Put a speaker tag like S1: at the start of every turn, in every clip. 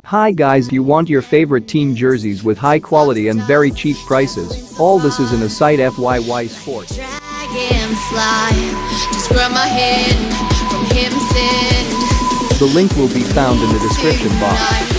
S1: Hi guys, you want your favorite team jerseys with high quality and very cheap prices. All this is in a site FYY Sports.
S2: Dragonfly, just grab my hand from him sin.
S1: The link will be found in the description box.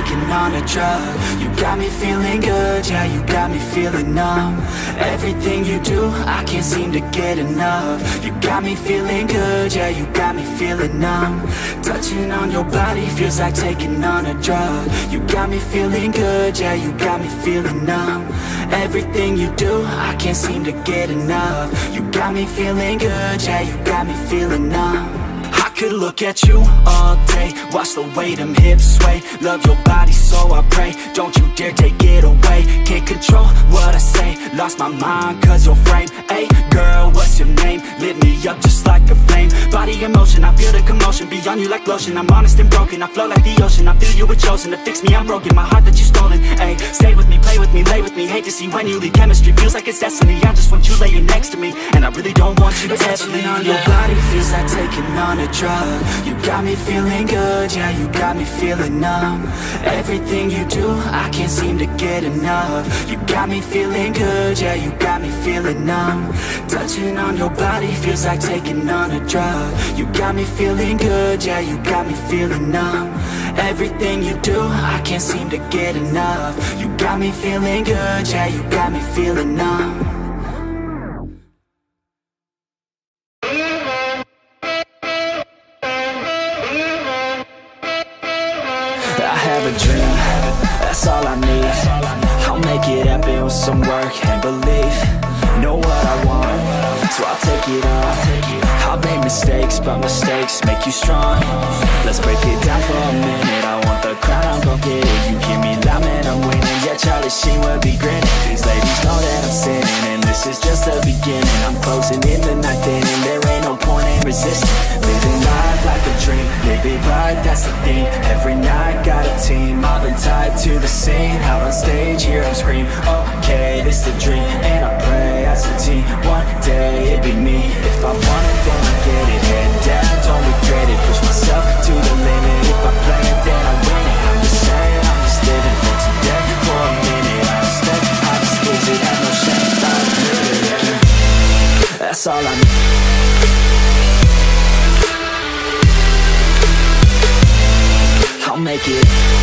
S3: taking on a drug. You got me feeling good, yeah, you got me feeling numb. Everything you do, I can't seem to get enough. You got me feeling good, yeah, you got me feeling numb. Touching on your body feels like taking on a drug. You got me feeling good, yeah, you got me feeling numb. Everything you do, I can't seem to get enough. You got me feeling good, yeah, you got me feeling numb. I could look at you all day, watch the way them hips sway. Love your body so I pray, don't you dare take it away. Can't control what I say, lost my mind cause your frame. Hey girl, what's your name? Lit me up just like a flame. Body in motion, I feel the commotion, beyond you like lotion. I'm honest and broken, I flow like the ocean. I feel you were chosen to fix me, I'm broken. My heart that you stolen, hey. Stay with me, play with me, lay with me. Hate to see when you leave, chemistry feels like it's destiny. I just want you laying next to me, and I really don't want you to ever leave. On your body feels like taking on a drug. You got me feeling good, yeah, you got me feeling numb. Everything you do, I can't seem to get enough. You got me feeling good, yeah, you got me feeling numb. Touching on your body feels like taking on a drug. You got me feeling good, yeah, you got me feeling numb. Everything you do, I can't seem to get enough. You got me feeling good, yeah, you got me feeling numb. I have a dream, that's all I need. I'll make it happen with some work and belief. Know what I want, so I'll take it on. I'll make mistakes, but mistakes make you strong. Let's break it down for a minute. I want the crown, I'm gon' get it. You hear me loud, man, I'm winning. Yeah, Charlie Sheen will be grinning. These ladies know that I'm sinning, and this is just the beginning. I'm closing in the night inning, there ain't no point in resisting. Living life like a dream, live it right, that's the theme. Every night got a team, all been tied to the scene. Out on stage, hear them scream, okay, this the dream. And I pray as a team, one day it'd be me. If I want it, then I get it. Head down, don't regret it. Push myself to the limit. If I play it, then I win it. I'm just saying, I'm just living for today. For a minute, I don't stay, I just lose it, have no shame. I'm living, that's all I need. I'll make it.